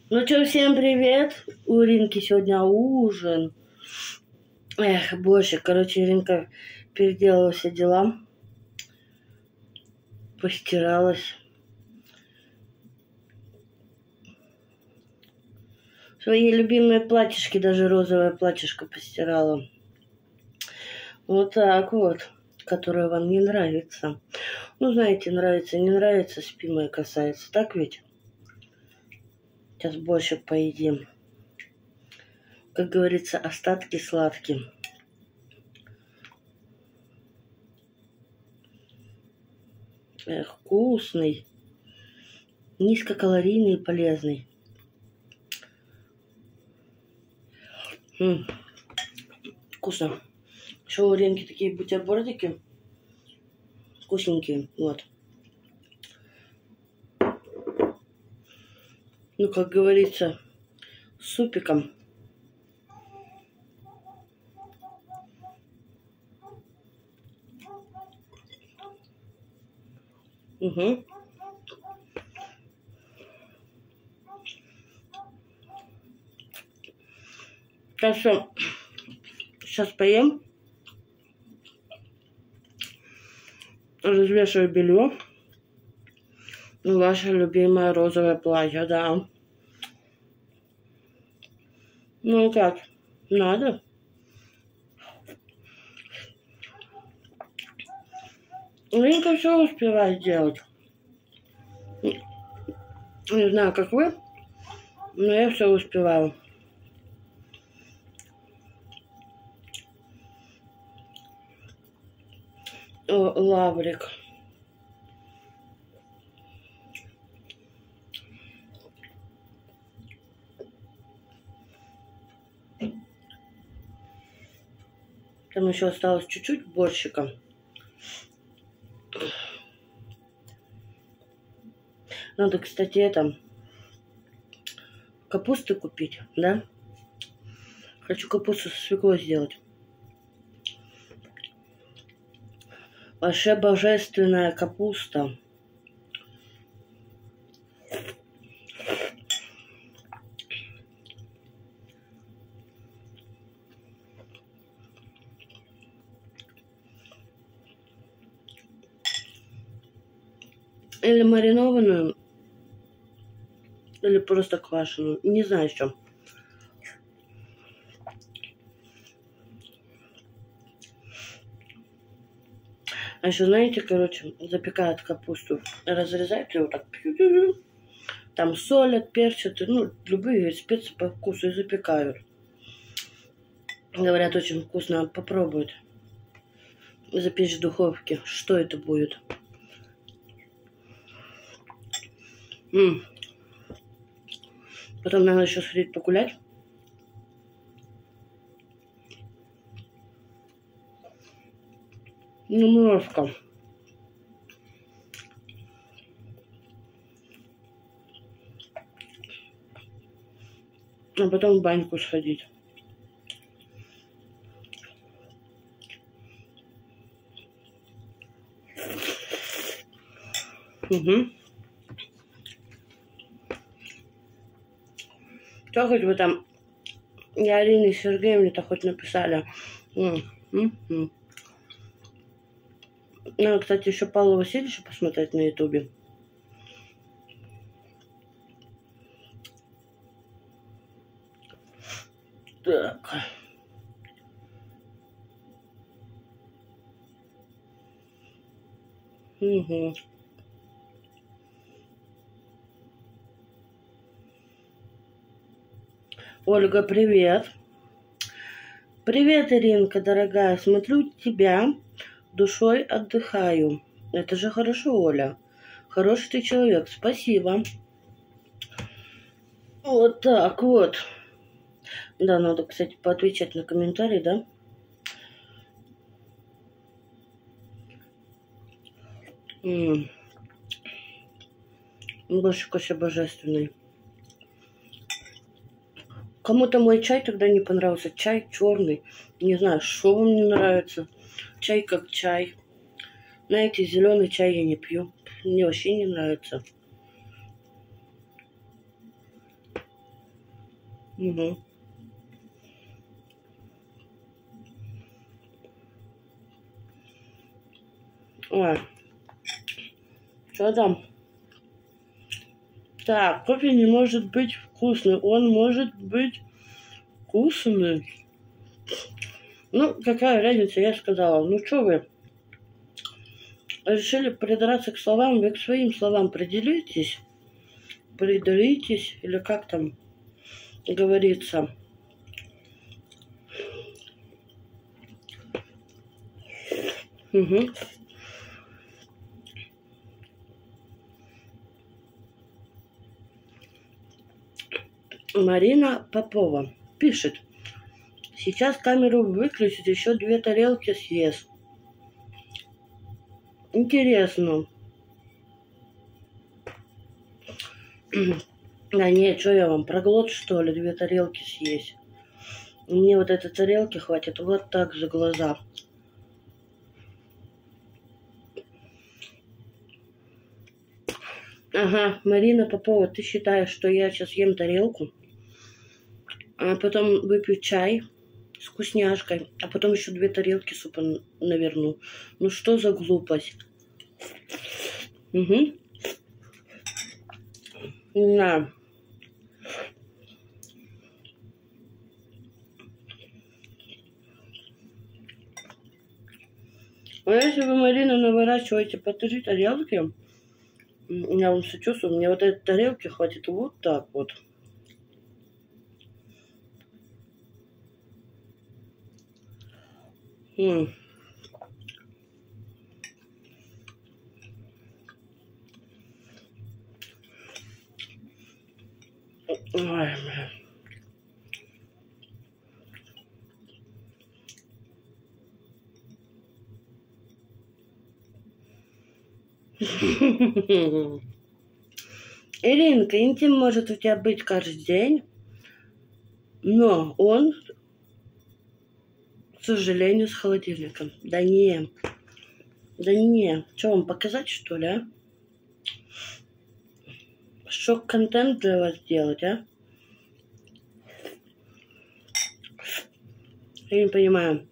Ну что, всем привет! У Иринки сегодня ужин. Эх, больше. Короче, Иринка переделала все дела. Постиралась. Свои любимые платьишки, даже розовое платьишко постирала. Вот так вот. Которое вам не нравится. Ну, знаете, нравится, не нравится, спи моя красавица. Так ведь? Сейчас больше поедим. Как говорится, остатки сладкие. Эх, вкусный. Низкокалорийный и полезный. Вкусно. Еще у Ренки такие бутербродики. Вкусненькие. Вот. Ну, как говорится, с супиком. Угу. Так что сейчас поем. Развешиваю белье. Ваше любимое розовое платье, да. Ну как, надо? Ринка все успевает делать. Не знаю, как вы, но я все успеваю. О, лаврик. Там еще осталось чуть-чуть борщика. Надо, кстати, это капусты купить, да? Хочу капусту со свеклой сделать. Вообще божественная капуста. Или маринованную, или просто квашеную. Не знаю, что. А еще, знаете, короче, запекают капусту, разрезают ее вот так. Там солят, перчат, ну, любые специи по вкусу и запекают. Говорят, очень вкусно. Попробуют. Запечь в духовке. Что это будет? Потом надо еще сходить погулять. Немножко. А потом в баньку сходить. Угу. Что хоть вы там, я Арине Сергеевне-то хоть написали. Надо, кстати, еще Павла Васильевича посмотреть на ютубе. Так. Угу. Ольга, привет. Привет, Иринка, дорогая. Смотрю тебя, душой отдыхаю. Это же хорошо, Оля. Хороший ты человек. Спасибо. Вот так вот. Да, надо, кстати, поотвечать на комментарии, да? Больше кофе божественный. Кому-то мой чай тогда не понравился. Чай черный. Не знаю, что вам не нравится. Чай как чай. Знаете, зеленый чай я не пью. Мне вообще не нравится. Угу. Ой, что там? Так, кофе не может быть вкусный. Он может быть вкусный. Ну, какая разница, я сказала. Ну, что вы? Решили придраться к словам? Вы к своим словам определитесь. Придалитесь, или как там говорится. Угу. Марина Попова пишет. Сейчас камеру выключить, еще 2 тарелки съест. Интересно. Да нет, что я вам, проглот что ли, 2 тарелки съесть? Мне вот этой тарелки хватит вот так за глаза. Ага, Марина Попова, ты считаешь, что я сейчас ем тарелку, а потом выпью чай с вкусняшкой, а потом еще 2 тарелки супа наверну? Ну что за глупость? Угу. На. А если вы, Марина, наворачиваете по 3 тарелки, я вам сочувствую, мне вот этой тарелки хватит вот так вот. Ой, бля. Иринка, интим может у тебя быть каждый день, но он, к сожалению, с холодильником. Да не. Что, вам показать, что ли, а? Шок-контент для вас делать, а? Я не понимаю.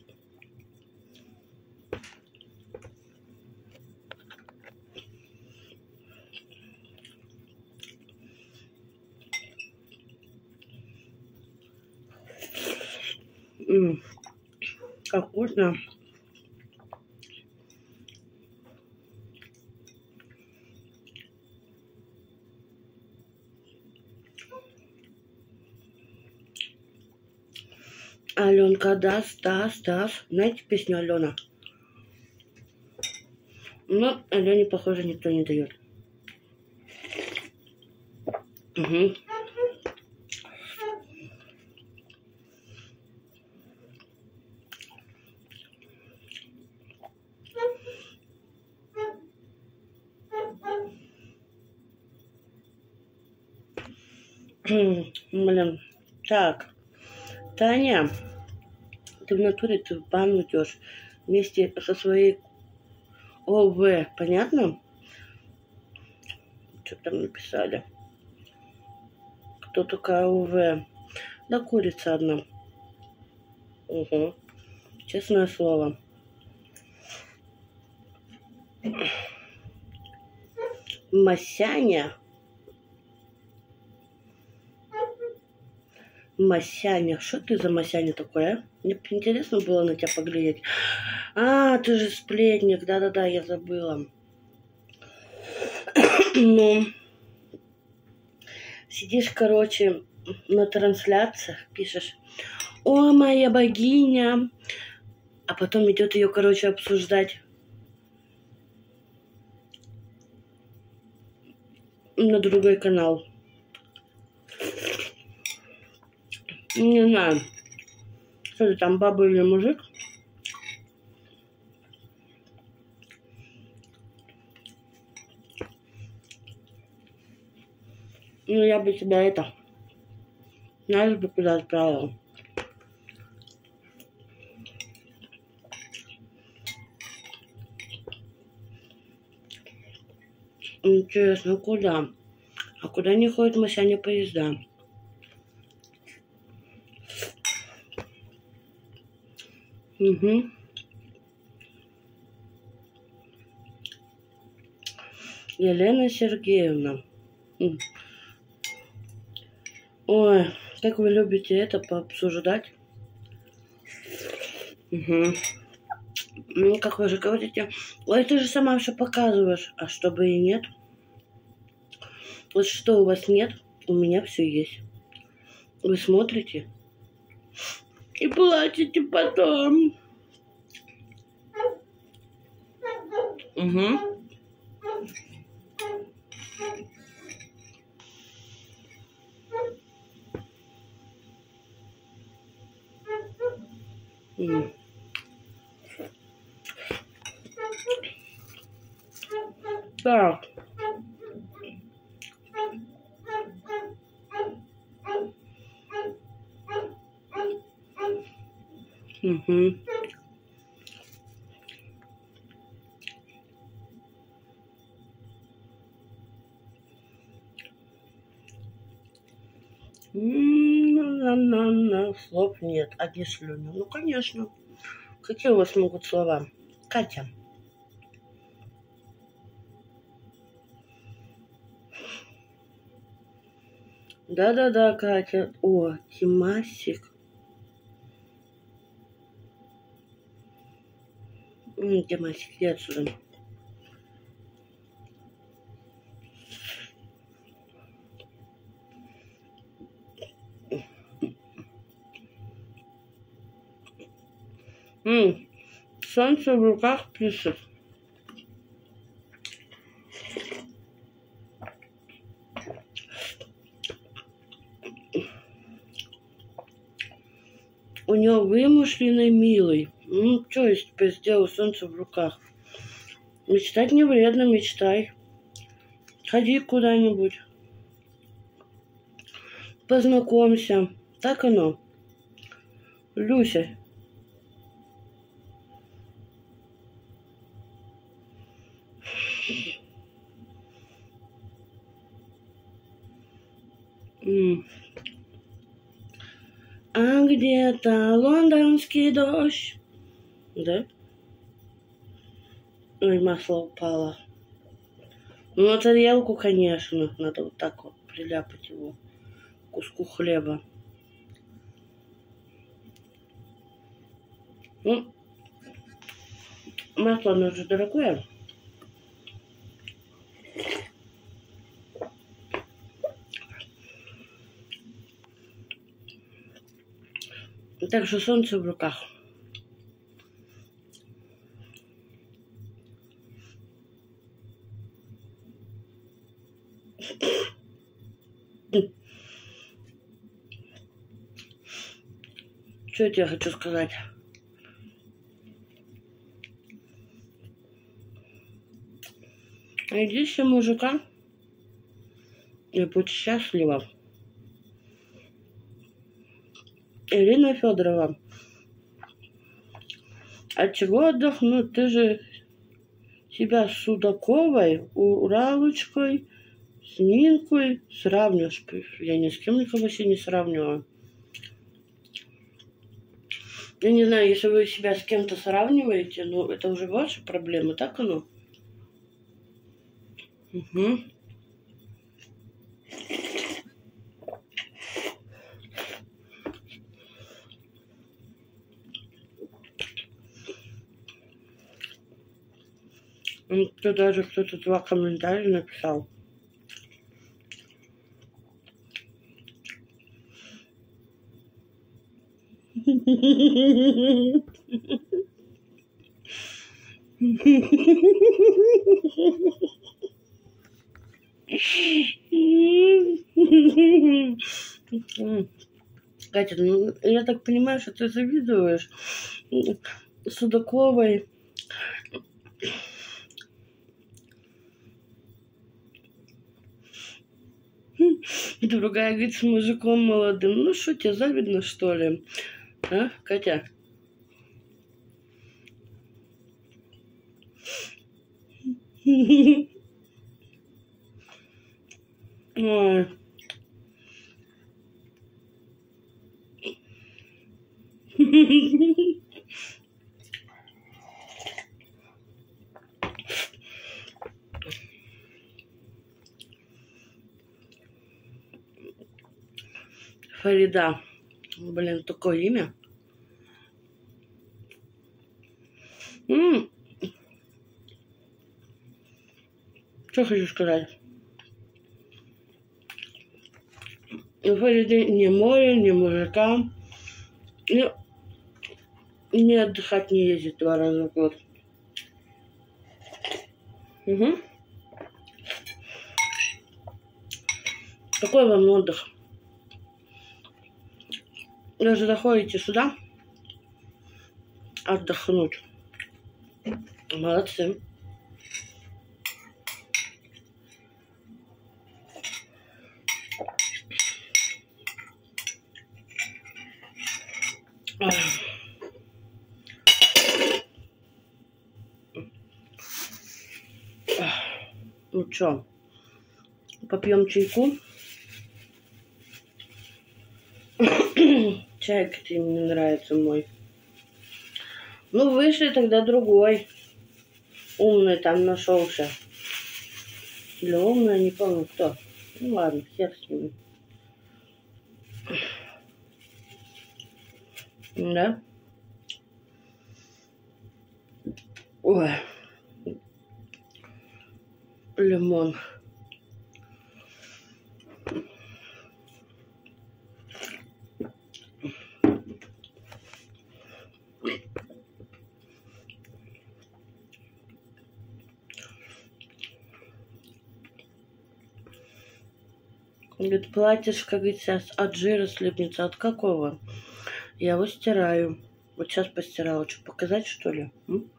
Как вкусно. Аленка, даст. Знаете песню Алена? Но Алене, похоже, никто не дает. Угу. Блин. Так, Таня, ты в натуре, ты в баню идешь вместе со своей ОВ, понятно? Что там написали? Кто такая ОВ? Да курица одна. Угу. Честное слово. Масяня. Масяня. Что ты за Масяня такой, а? Мне интересно было на тебя поглядеть. А, ты же сплетник. Да-да-да, я забыла. Ну, сидишь, короче, на трансляциях, пишешь: «О, моя богиня!» А потом идет ее, короче, обсуждать на другой канал. Не знаю, что ты там, баба или мужик. Ну, я бы тебя это, знаешь, бы куда отправила. Интересно, куда? А куда не ходят Масяня поезда? Угу. Елена Сергеевна. Ой, как вы любите это пообсуждать. Угу. Ну, как вы же говорите, ой, ты же сама все показываешь, а чтобы и нет. Вот что у вас нет, у меня все есть. Вы смотрите и плачете потом. Угу. Так. Угу. Слов нет, одни слюни. Ну, конечно. Какие у вас могут слова? Катя. Да-да-да, Катя. О, Тимасик. Тимасик, иди отсюда. Солнце в руках пишет. У него вымышленный милый. Что я теперь сделал, солнце в руках? Мечтать не вредно, мечтай. Ходи куда-нибудь. Познакомься. Так оно. Люся. А где-то лондонский дождь. Да? Ой, масло упало. Ну, на тарелку, конечно. Надо вот так вот приляпать его к куску хлеба. Ну, масло, оно же дорогое. Так что солнце в руках. Что я тебе хочу сказать? Найди себе мужика и будь счастлива. Ирина Федорова. От чего отдохнуть? Ты же себя с Судаковой, Уралочкой, с Нинкой сравниваешь. Я ни с кем никого себе не сравниваю. Я не знаю, если вы себя с кем-то сравниваете, ну, это уже ваши проблемы, так оно? Угу. Тут даже кто-то 2 комментария написал. Катя, ну, я так понимаю, что ты завидуешь Судаковой. Другая говорит, с мужиком молодым. Ну что, тебе завидно, что ли? А, Катя? Ой. Фарида. Блин, такое имя. Что хочу сказать? У Фариды ни море, ни мужика. Не отдыхать, не ездить 2 раза в год. Угу. Какой вам отдых? Даже заходите сюда отдохнуть. Молодцы. Ну что, попьем чайку. Чайка тебе не нравится мой. Ну, вышли тогда другой. Умный там нашелся. Для умного не помню кто. Ну ладно, хер с ними. Да? Ой. Лимон. Говорит, платьишко, говорит, сейчас от жира слипнется. От какого? Я его стираю. Вот сейчас постирала. Что, показать, что ли?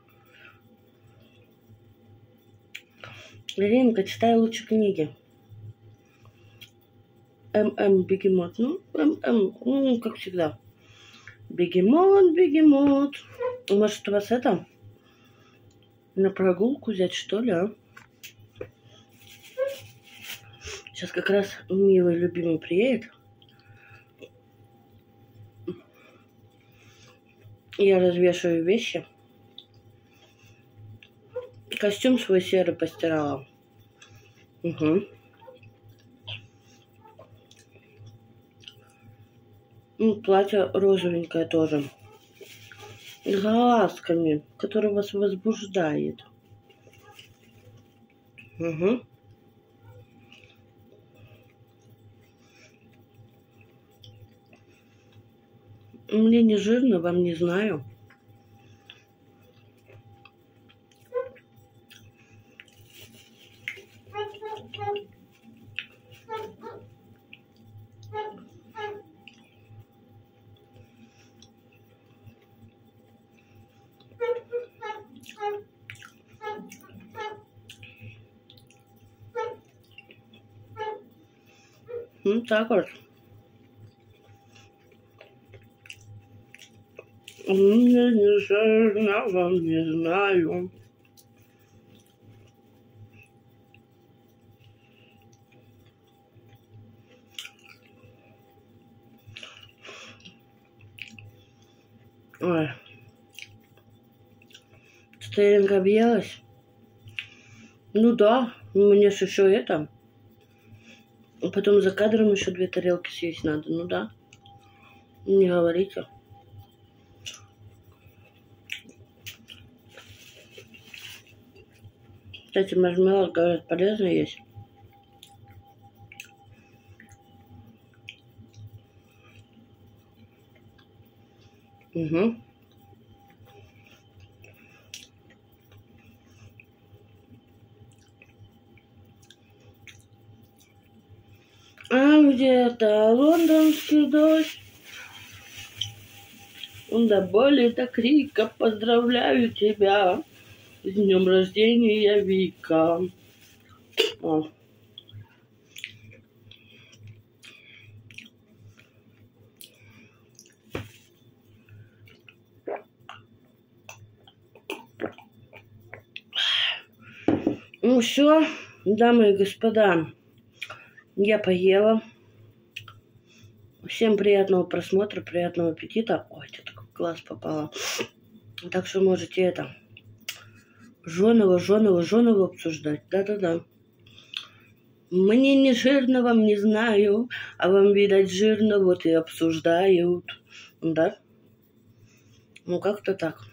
Иринка, читай лучше книги. Бегемот. Ну, как всегда. Бегемот. Может, у вас это? На прогулку взять, что ли, а? Сейчас как раз милый любимый приедет. Я развешиваю вещи. Костюм свой серый постирала. Угу. Платье розовенькое тоже. С глазками, который вас возбуждает. Угу. Мне не жирно, вам не знаю. Ну, так вот. Мне не жирно, вам не знаю. Ой. Что-то Иринка объелась? Ну да, мне же еще это. Потом за кадром еще 2 тарелки съесть надо. Ну да. Не говорите. Кстати, маршмеллоу, говорят, полезно есть. Угу. А где-то лондонский дождь. До боли, до крика поздравляю тебя. С днем рождения, Вика. О. Ну все, дамы и господа, я поела. Всем приятного просмотра, приятного аппетита. Ой, что-то в глаз попало. Так что можете это жёново обсуждать. Да-да-да. Мне не жирно, вам не знаю, а вам, видать, жирно, вот и обсуждают. Да? Ну, как-то так.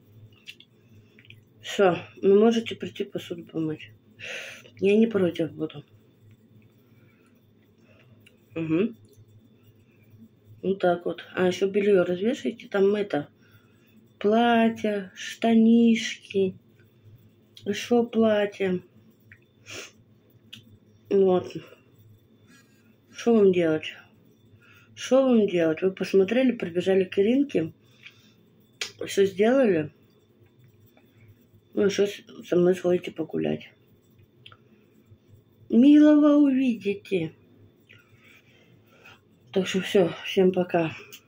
Все, ну можете прийти посуду помыть. Я не против буду. Угу. Вот так вот. А еще белье развешивайте. Там это, платья, штанишки, еще платье. Вот. Что вам делать? Что вам делать? Вы посмотрели, прибежали к Иринке, все сделали, ну и что со мной сходите погулять. Милого увидите. Так что все, всем пока.